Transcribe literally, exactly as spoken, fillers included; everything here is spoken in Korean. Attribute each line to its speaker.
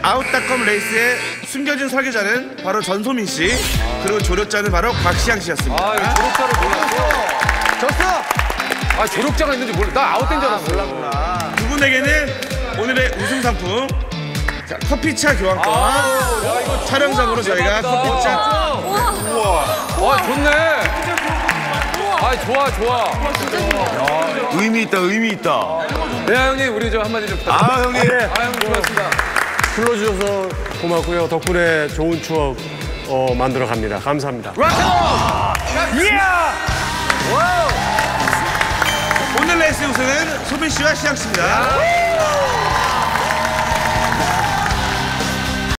Speaker 1: 아웃닷컴 레이스의 숨겨진 설계자는 바로 전소민 씨, 그리고 조력자는 바로 곽시양 씨였습니다.
Speaker 2: 아, 이거 조력자를 몰랐어.
Speaker 3: 졌어!
Speaker 2: 아, 조력자가 있는지 몰라. 나 아웃된 줄 알았어.
Speaker 3: 몰랐구나.
Speaker 1: 두 분에게는 오늘의 우승 상품, 자, 커피차 교환권.
Speaker 2: 아, 야, 이거
Speaker 1: 촬영장으로 저희가
Speaker 2: 대박이다.
Speaker 1: 커피차.
Speaker 2: 우와. 와, 좋네. 아, 좋아, 좋아.
Speaker 3: 의미 있다, 의미 있다.
Speaker 2: 네, 형님, 우리 저 한마디 좀 부탁드립니다.
Speaker 3: 아, 형님.
Speaker 2: 아, 형님, 고맙습니다.
Speaker 4: 불러주셔서 고맙고요. 덕분에 좋은 추억 어, 만들어 갑니다. 감사합니다.
Speaker 1: 오늘 레이스 우승은 소민 씨와 시양 씨입니다.